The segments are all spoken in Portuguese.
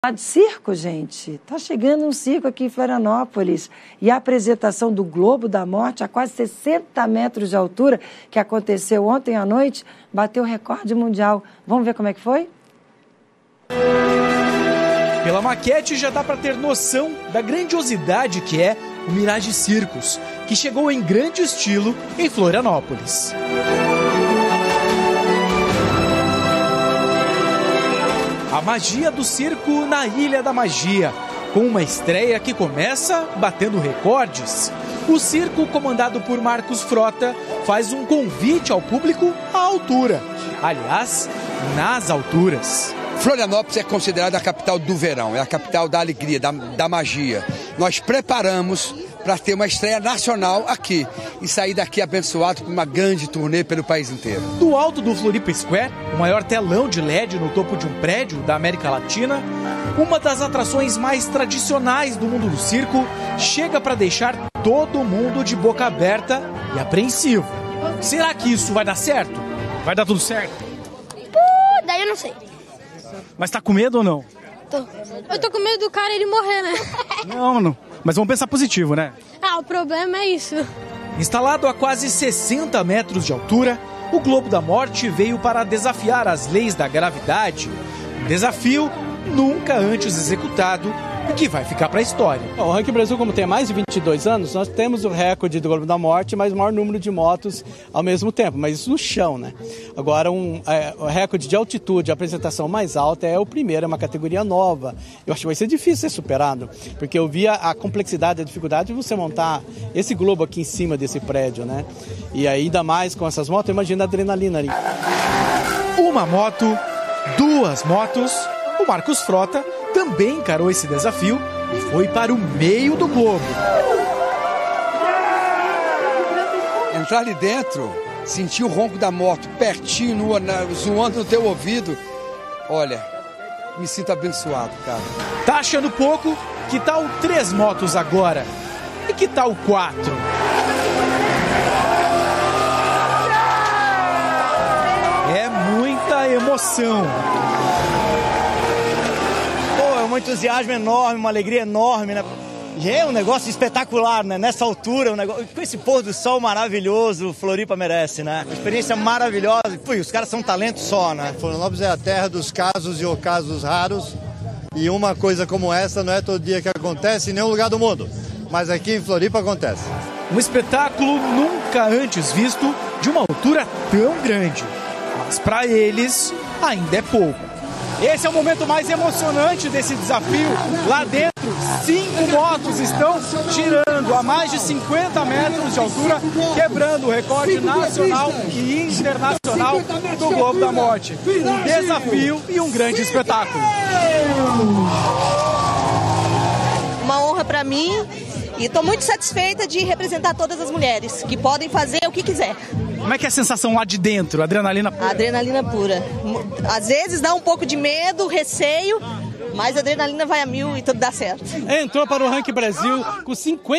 De circo, gente. Tá chegando um circo aqui em Florianópolis e a apresentação do Globo da Morte a quase 60 metros de altura, que aconteceu ontem à noite, bateu o recorde mundial. Vamos ver como é que foi? Pela maquete já dá para ter noção da grandiosidade que é o Mirage Circus, que chegou em grande estilo em Florianópolis. A magia do circo na Ilha da Magia, com uma estreia que começa batendo recordes. O circo, comandado por Marcos Frota, faz um convite ao público à altura. Aliás, nas alturas. Florianópolis é considerada a capital do verão, é a capital da alegria, da magia. Nós preparamos para ter uma estreia nacional aqui e sair daqui abençoado com uma grande turnê pelo país inteiro. Do alto do Floripa Square, o maior telão de LED no topo de um prédio da América Latina, uma das atrações mais tradicionais do mundo do circo chega para deixar todo mundo de boca aberta e apreensivo. Será que isso vai dar certo? Vai dar tudo certo? Daí eu não sei. Mas tá com medo ou não? Eu tô com medo do cara ele morrer, né? Não. Mas vamos pensar positivo, né? O problema é isso. Instalado a quase 60 metros de altura, o Globo da Morte veio para desafiar as leis da gravidade. Um desafio nunca antes executado e que vai ficar para a história. O Ranking Brasil, como tem mais de 22 anos, nós temos o recorde do Globo da Morte, mas o maior número de motos ao mesmo tempo, mas isso no chão, né? Agora, o recorde de altitude, a apresentação mais alta é o primeiro, é uma categoria nova. Eu acho que vai ser difícil ser superado, porque eu vi a complexidade, a dificuldade de você montar esse globo aqui em cima desse prédio, né? E ainda mais com essas motos, imagina a adrenalina ali. Uma moto, duas motos. O Marcos Frota também encarou esse desafio e foi para o meio do globo. Entrar ali dentro, sentir o ronco da moto pertinho, zoando no teu ouvido. Olha, me sinto abençoado, cara. Tá achando pouco? Que tal 3 motos agora? E que tal 4? É muita emoção. Um entusiasmo enorme, uma alegria enorme, né? E é um negócio espetacular, né? Nessa altura, com esse pôr do sol maravilhoso, Floripa merece, né? Uma experiência maravilhosa. Os caras são talento só, né? Florianópolis é a terra dos casos e ocasos raros. E uma coisa como essa não é todo dia que acontece em nenhum lugar do mundo. Mas aqui em Floripa acontece. Um espetáculo nunca antes visto de uma altura tão grande. Mas para eles, ainda é pouco. Esse é o momento mais emocionante desse desafio. Lá dentro, 5 motos estão girando a mais de 50 metros de altura, quebrando o recorde nacional e internacional do Globo da Morte. Um desafio e um grande espetáculo. Uma honra para mim e estou muito satisfeita de representar todas as mulheres que podem fazer o que quiser. Como é que é a sensação lá de dentro? Adrenalina pura? Adrenalina pura. Às vezes dá um pouco de medo, receio, mas a adrenalina vai a 1000 e tudo dá certo. Entrou para o Ranking Brasil com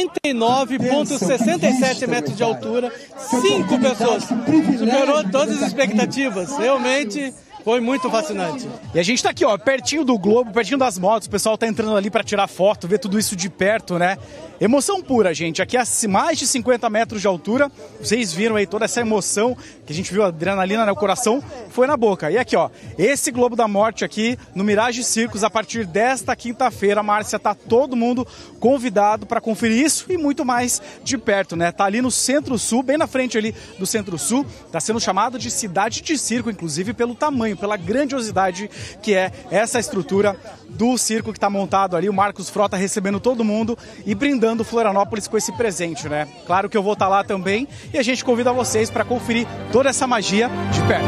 59,67 metros de altura, 5 pessoas. Superou todas as expectativas. Realmente foi muito fascinante. E a gente tá aqui, ó, pertinho do globo, pertinho das motos. O pessoal tá entrando ali para tirar foto, ver tudo isso de perto, né? Emoção pura, gente. Aqui a mais de 50 metros de altura. Vocês viram aí toda essa emoção que a gente viu, a adrenalina, né? O coração foi na boca. E aqui, ó, esse Globo da Morte aqui no Mirage Circus, a partir desta quinta-feira, Márcia, tá todo mundo convidado para conferir isso e muito mais de perto, né? Tá ali no Centro-Sul, bem na frente ali do Centro-Sul. Tá sendo chamado de cidade de circo, inclusive pelo tamanho, pela grandiosidade que é essa estrutura do circo que está montado ali. O Marcos Frota recebendo todo mundo e brindando Florianópolis com esse presente, né? Claro que eu vou estar lá também e a gente convida vocês para conferir toda essa magia de perto.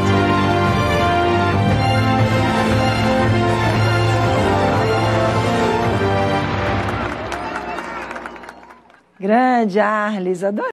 Grande Arles, adorei.